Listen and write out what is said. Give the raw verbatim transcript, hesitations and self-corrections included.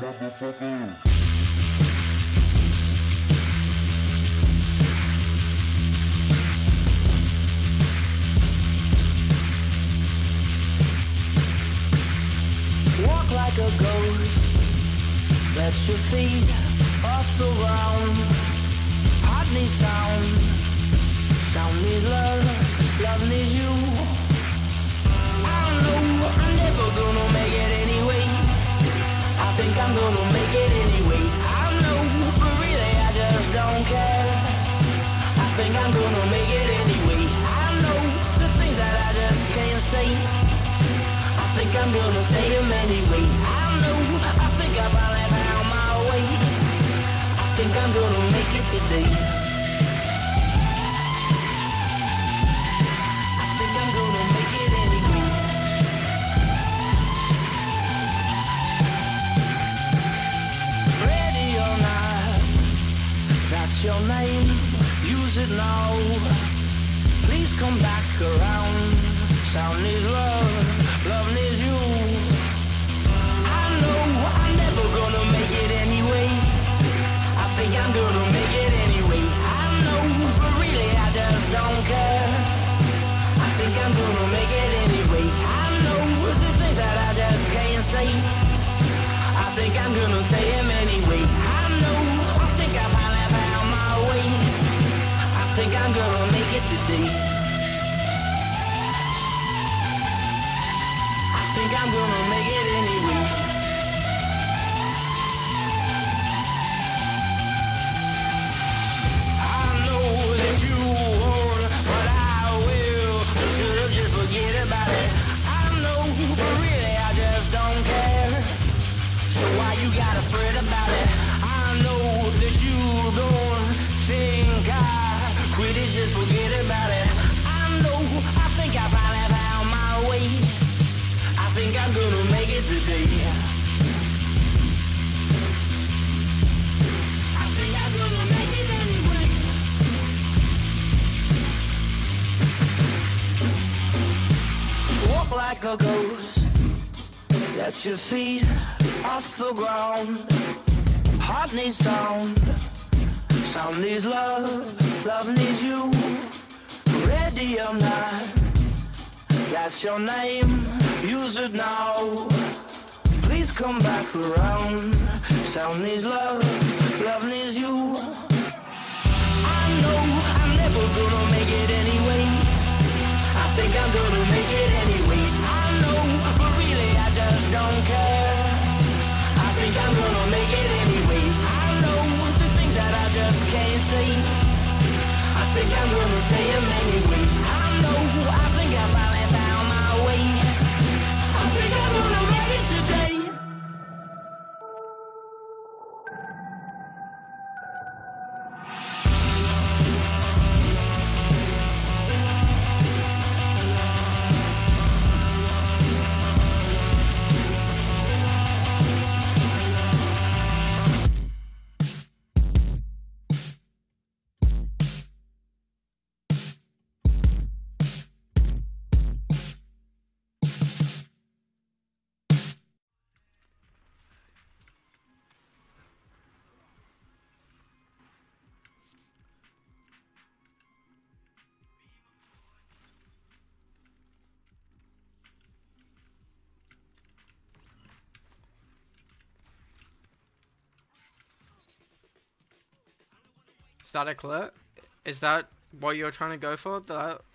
Walk like a ghost, let your feet off the ground. Heart needs sound, sound needs love, love needs you. I know I'm never gonna make it anyway. I think I'm gonna make it anyway. I know, but really I just don't care. I think I'm gonna make it anyway. I know the things that I just can't say. I think I'm gonna say them anyway. I know, I think I finally found my way. I think I'm gonna make it today. I think I'm gonna make it anyway. Ready or not, that's your name. Use it now. Please come back around. Sound needs love, love needs you. I know I'm never gonna make it anyway. I think I'm gonna make it anyway. I know, but really I just don't care. I think I'm gonna make it anyway. I know the things that I just can't say. I think I'm gonna say them anyway. I know, I think I finally found my way. I think I'm gonna make it today. I think I'm gonna make it anyway. I know that you won't, but I will. Should've just forget about it. I know, but really I just don't care. So why you gotta fret about it? I know that you don't think I quit it, just forget about it. I know, I think I finally found my way. I think I'm gonna make it today. I think I'm gonna make it anyway. Walk like a ghost, let your feet off the ground. Heart needs sound, sound needs love, love needs you. Ready or not, that's your name. Use it now. Please come back around. Sound needs love, love needs you. I know I'm never gonna make it anyway. I think I'm gonna make it anyway. I know, but really I just don't care. I think I'm gonna make it anyway. I know the things that I just can't say. I think I'm gonna say them anyway. I know, I think I finally found my way. I think I'm gonna make it today. Is that a clip? Is that what you're trying to go for? That